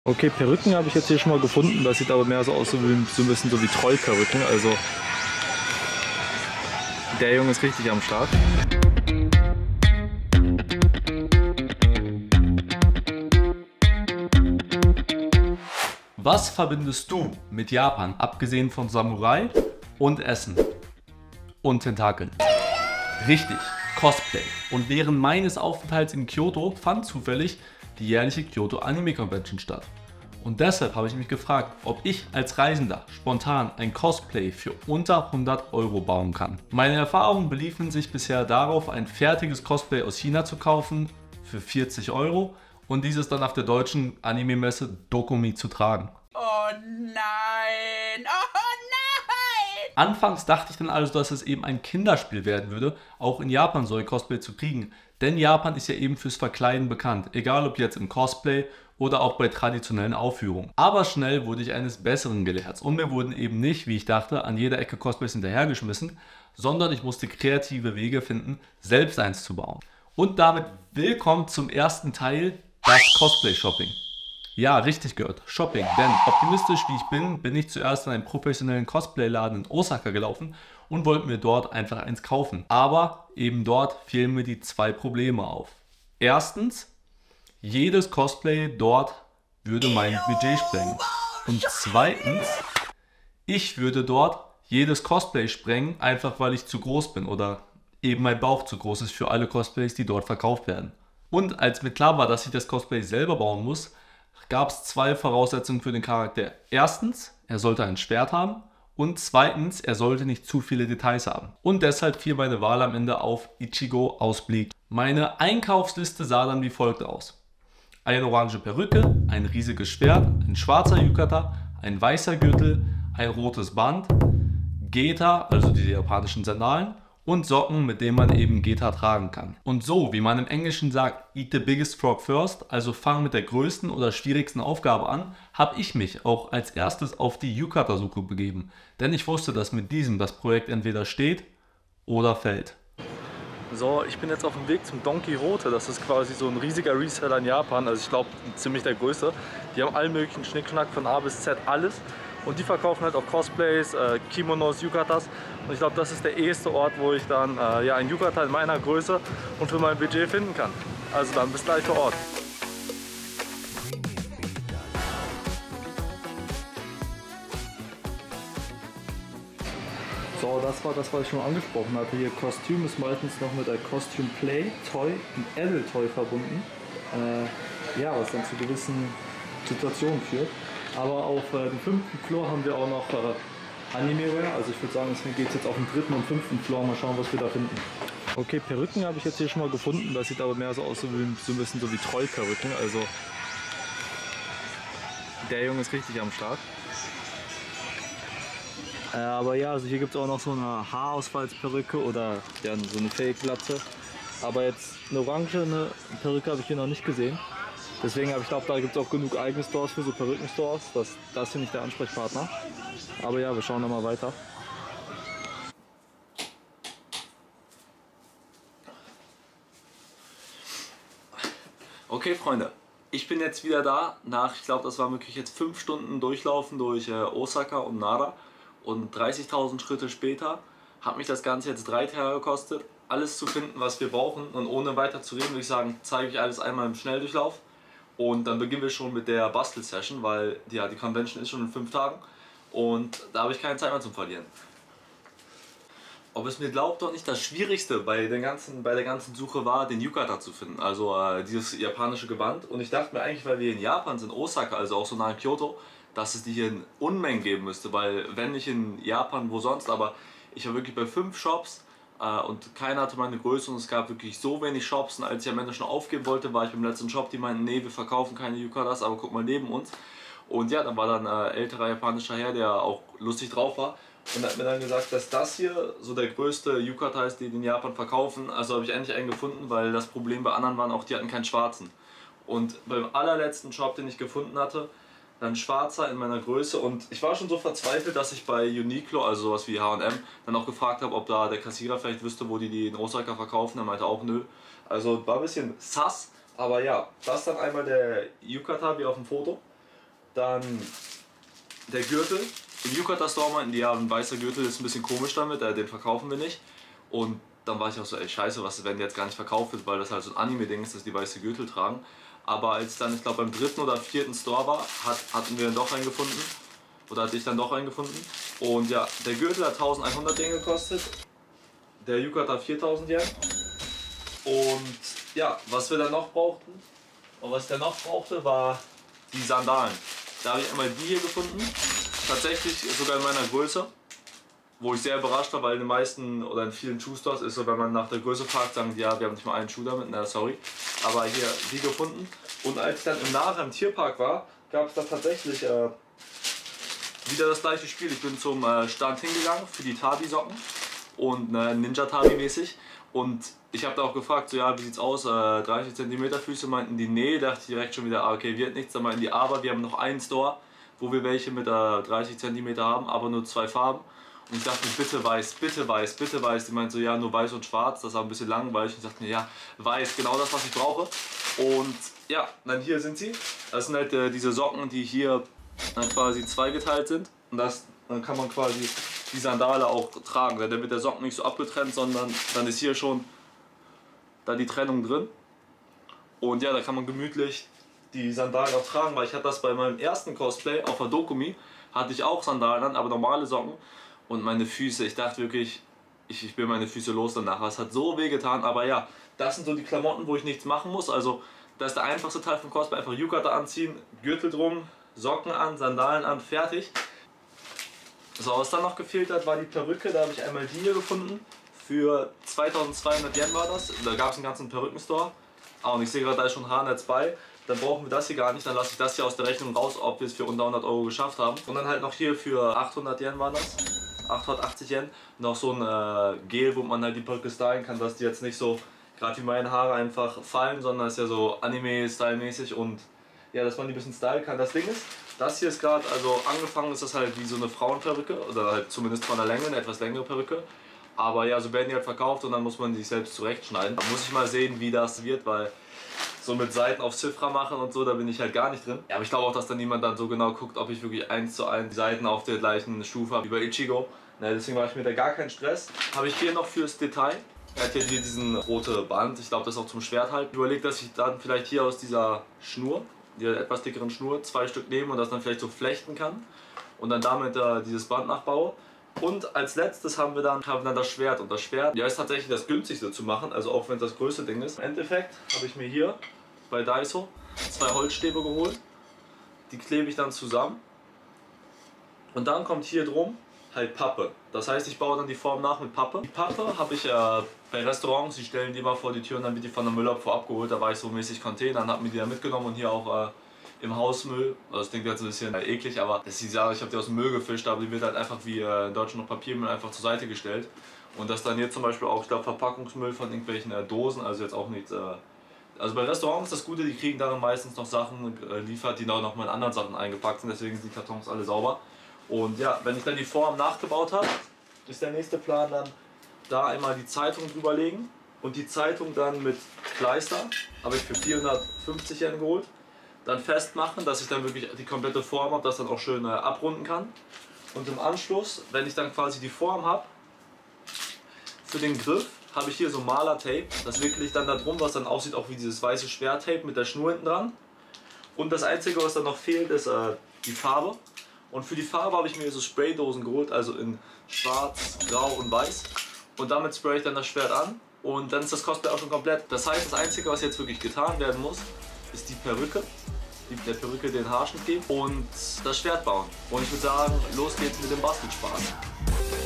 Okay, Perücken habe ich jetzt hier schon mal gefunden. Das sieht aber mehr so aus, so ein bisschen so wie Trollperücken. Also der Junge ist richtig am Start. Was verbindest du mit Japan, abgesehen von Samurai und Essen und Tentakeln? Richtig, Cosplay. Und während meines Aufenthalts in Kyoto fand zufällig die jährliche Kyoto Anime Convention statt. Und deshalb habe ich mich gefragt, ob ich als Reisender spontan ein Cosplay für unter 100 € bauen kann. Meine Erfahrungen beliefen sich bisher darauf, ein fertiges Cosplay aus China zu kaufen für 40 € und dieses dann auf der deutschen Anime-Messe Dokumi zu tragen. Oh nein! Oh nein! Anfangs dachte ich dann also, dass es eben ein Kinderspiel werden würde, auch in Japan so ein Cosplay zu kriegen. Denn Japan ist ja eben fürs Verkleiden bekannt, egal ob jetzt im Cosplay oder auch bei traditionellen Aufführungen. Aber schnell wurde ich eines Besseren gelehrt und mir wurden eben nicht, wie ich dachte, an jeder Ecke Cosplays hinterhergeschmissen, sondern ich musste kreative Wege finden, selbst eins zu bauen. Und damit willkommen zum ersten Teil, das Cosplay-Shopping. Ja, richtig gehört, Shopping, denn optimistisch wie ich bin ich zuerst in einen professionellen Cosplay-Laden in Osaka gelaufen und wollte mir dort einfach eins kaufen. Aber eben dort fielen mir die zwei Probleme auf. Erstens, jedes Cosplay dort würde mein Budget sprengen. Und zweitens, ich würde dort jedes Cosplay sprengen, einfach weil ich zu groß bin oder eben mein Bauch zu groß ist für alle Cosplays, die dort verkauft werden. Und als mir klar war, dass ich das Cosplay selber bauen muss, gab es zwei Voraussetzungen für den Charakter. Erstens, er sollte ein Schwert haben und zweitens, er sollte nicht zu viele Details haben. Und deshalb fiel meine Wahl am Ende auf Ichigo aus Bleach. Meine Einkaufsliste sah dann wie folgt aus. Eine orange Perücke, ein riesiges Schwert, ein schwarzer Yukata, ein weißer Gürtel, ein rotes Band, Geta, also die japanischen Sandalen, und Socken, mit denen man eben Geta tragen kann. Und so, wie man im Englischen sagt, eat the biggest frog first, also fang mit der größten oder schwierigsten Aufgabe an, habe ich mich auch als erstes auf die Yukata-Suche begeben. Denn ich wusste, dass mit diesem das Projekt entweder steht oder fällt. So, ich bin jetzt auf dem Weg zum Don Quijote. Das ist quasi so ein riesiger Reseller in Japan. Also ich glaube, ziemlich der größte. Die haben allen möglichen Schnickschnack von A bis Z, alles. Und die verkaufen halt auch Cosplays, Kimonos, Yukatas. Und ich glaube, das ist der erste Ort, wo ich dann ja, ein Yukata in meiner Größe und für mein Budget finden kann. Also dann bis gleich vor Ort. So, das war das, was ich schon angesprochen hatte. Hier Kostüm ist meistens noch mit der Costume Play, Toy und Adult Toy verbunden. Ja, was dann zu gewissen Situationen führt. Aber auf dem 5. Floor haben wir auch noch Anime-Wear. Also ich würde sagen, es geht jetzt auf den 3. und 5. Floor. Mal schauen, was wir da finden. Okay, Perücken habe ich jetzt hier schon mal gefunden. Das sieht aber mehr so aus, so ein bisschen so wie Trollperücken. Also der Junge ist richtig am Start. Aber ja, also hier gibt es auch noch so eine Haarausfallsperücke oder ja, so eine Fake-Glatze. Aber jetzt eine orangene Perücke habe ich hier noch nicht gesehen. Deswegen habe ich glaube, da gibt es auch genug eigene Stores für so Perückenstores. Das finde ich der Ansprechpartner. Aber ja, wir schauen noch mal weiter. Okay, Freunde, ich bin jetzt wieder da nach, ich glaube, das waren wirklich jetzt 5 Stunden Durchlaufen durch Osaka und Nara. Und 30.000 Schritte später hat mich das Ganze jetzt 3 Tage gekostet, alles zu finden, was wir brauchen. Und ohne weiter zu reden, würde ich sagen, zeige ich alles einmal im Schnelldurchlauf. Und dann beginnen wir schon mit der Bastel-Session, weil ja, die Convention ist schon in 5 Tagen und da habe ich keine Zeit mehr zum Verlieren. Ob es mir glaubt oder nicht, das Schwierigste bei der ganzen Suche war, den Yukata zu finden, also dieses japanische Gewand. Und ich dachte mir eigentlich, weil wir in Japan sind, Osaka, also auch so nah in Kyoto, dass es die hier in Unmengen geben müsste, weil wenn nicht in Japan, wo sonst, aber ich war wirklich bei 5 Shops und keiner hatte meine Größe und es gab wirklich so wenig Shops und als ich am Ende schon aufgeben wollte, war ich beim letzten Shop, die meinten, nee, wir verkaufen keine Yukatas, aber guck mal neben uns. Und ja, dann war dann ein älterer japanischer Herr, der auch lustig drauf war und hat mir dann gesagt, dass das hier so der größte Yukata ist, den die in Japan verkaufen. Also habe ich endlich einen gefunden, weil das Problem bei anderen waren auch, die hatten keinen schwarzen. Und beim allerletzten Shop, den ich gefunden hatte, dann schwarzer in meiner Größe und ich war schon so verzweifelt, dass ich bei Uniqlo, also sowas wie H&M, dann auch gefragt habe, ob da der Kassierer vielleicht wüsste, wo die in Osaka verkaufen. Er meinte auch nö. Also war ein bisschen sass, aber ja, das ist dann einmal der Yukata wie auf dem Foto Dann der Gürtel. Im Yukata Store meinten die, ja, ein weißer Gürtel ist ein bisschen komisch damit, den verkaufen wir nicht. Und dann war ich auch so, ey, scheiße, was, wenn der jetzt gar nicht verkauft wird, weil das halt so ein Anime-Ding ist, dass die weiße Gürtel tragen. Aber als dann, ich glaube, beim 3. oder 4. Store war, hatten wir dann doch einen gefunden. Oder hatte ich dann doch einen gefunden. Und ja, der Gürtel hat 1100 Yen gekostet. Der Yukata 4000 Yen. Und ja, was wir dann noch brauchten, und was ich dann noch brauchte, war die Sandalen. Da habe ich einmal die hier gefunden. Tatsächlich sogar in meiner Größe. Wo ich sehr überrascht war, weil in den meisten oder in vielen Schuhstores ist so, wenn man nach der Größe fragt, sagen die, ja, wir haben nicht mal einen Schuh damit, na sorry. Aber hier die gefunden. Und als ich dann nachher im Tierpark war, gab es da tatsächlich wieder das gleiche Spiel. Ich bin zum Stand hingegangen für die Tabi-Socken und Ninja-Tabi mäßig. Und ich habe da auch gefragt, so ja, wie sieht's aus, 30 cm Füße, meinten die, nee, dachte ich direkt schon wieder, okay, wird nichts. Dann meinten die, aber wir haben noch einen Store, wo wir welche mit 30 cm haben, aber nur 2 Farben. Und ich dachte mir, bitte weiß, bitte weiß, bitte weiß. Die meint so, ja, nur weiß und schwarz, das ist auch ein bisschen langweilig. Und ich dachte mir, ja, weiß, genau das, was ich brauche. Und ja, dann hier sind sie. Das sind halt diese Socken, die hier dann quasi zweigeteilt sind. Und dann kann man quasi die Sandale auch tragen. Dann wird der Socken nicht so abgetrennt, sondern dann ist hier schon da die Trennung drin. Und ja, da kann man gemütlich die Sandalen auch tragen, weil ich hatte das bei meinem ersten Cosplay auf der Dokumi, hatte ich auch Sandalen an, aber normale Socken. Und meine Füße, ich dachte wirklich, ich bin meine Füße los danach. Es hat so weh getan, aber ja, das sind so die Klamotten, wo ich nichts machen muss. Also das ist der einfachste Teil vom Cosplay, einfach Yukata anziehen, Gürtel drum, Socken an, Sandalen an, fertig. So, was dann noch gefehlt hat, war die Perücke. Da habe ich einmal die hier gefunden. Für 2200 Yen war das. Da gab es einen ganzen Perückenstore. Und ich sehe gerade, da ist schon HNetz bei. Dann brauchen wir das hier gar nicht. Dann lasse ich das hier aus der Rechnung raus, ob wir es für unter 100 Euro geschafft haben. Und dann halt noch hier für 800 Yen war das. 880 Yen. Noch so ein Gel, wo man halt die Perücke stylen kann, dass die jetzt nicht so, gerade wie meine Haare, einfach fallen, sondern es ist ja so Anime-Style-mäßig und ja, dass man die ein bisschen stylen kann. Das Ding ist, das hier ist gerade, also angefangen ist das halt wie so eine Frauenperücke oder halt zumindest von der Länge, eine etwas längere Perücke. Aber ja, so werden die halt verkauft und dann muss man die selbst zurechtschneiden. Da muss ich mal sehen, wie das wird, weil so mit Seiten auf Ziffra machen und so, da bin ich halt gar nicht drin. Ja, aber ich glaube auch, dass dann niemand dann so genau guckt, ob ich wirklich 1:1 die Seiten auf der gleichen Stufe habe wie bei Ichigo. Ne, deswegen mache ich mir da gar keinen Stress. Habe ich hier noch fürs Detail. Er hat hier diesen rote Band, ich glaube das ist auch zum Schwert halt. Ich überlege, dass ich dann vielleicht hier aus dieser Schnur, der etwas dickeren Schnur, 2 Stück nehme und das dann vielleicht so flechten kann. Und dann damit dieses Band nachbaue. Und als letztes haben wir dann das Schwert. Und das Schwert, ja, ist tatsächlich das günstigste zu machen, also auch wenn es das größte Ding ist. Im Endeffekt habe ich mir hier bei Daiso 2 Holzstäbe geholt. Die klebe ich dann zusammen. Und dann kommt hier drum halt Pappe. Das heißt, ich baue dann die Form nach mit Pappe. Die Pappe habe ich bei Restaurants, die stellen die mal vor die Tür und dann wird die von der Müllabfuhr abgeholt. Da war ich so mäßig Container, habe mir die dann mitgenommen und hier auch im Hausmüll. Das klingt jetzt ein bisschen eklig, aber das ist die Sache, ich habe die aus dem Müll gefischt, aber die wird halt einfach wie in Deutschland noch Papiermüll einfach zur Seite gestellt. Und das dann hier zum Beispiel auch, ich glaube, Verpackungsmüll von irgendwelchen Dosen, also jetzt auch nichts. Also bei Restaurants ist das Gute, die kriegen dann meistens noch Sachen liefert, die noch mal in anderen Sachen eingepackt sind, deswegen sind die Kartons alle sauber. Und ja, wenn ich dann die Form nachgebaut habe, ist der nächste Plan dann da einmal die Zeitung drüber legen und die Zeitung dann mit Kleister, habe ich für 450 Yen geholt, dann festmachen, dass ich dann wirklich die komplette Form habe, das dann auch schön abrunden kann. Und im Anschluss, wenn ich dann quasi die Form habe, für den Griff habe ich hier so Malertape, das wickele ich dann da drum, was dann aussieht auch wie dieses weiße Schwerttape mit der Schnur hinten dran. Und das einzige, was dann noch fehlt, ist die Farbe. Und für die Farbe habe ich mir so Spraydosen geholt, also in schwarz, grau und weiß. Und damit spraye ich dann das Schwert an und dann ist das Cosplay auch schon komplett. Das heißt, das Einzige, was jetzt wirklich getan werden muss, ist die Perücke. Der Perücke den Haarschnitt geben und das Schwert bauen. Und ich würde sagen, los geht's mit dem Bastelspaß.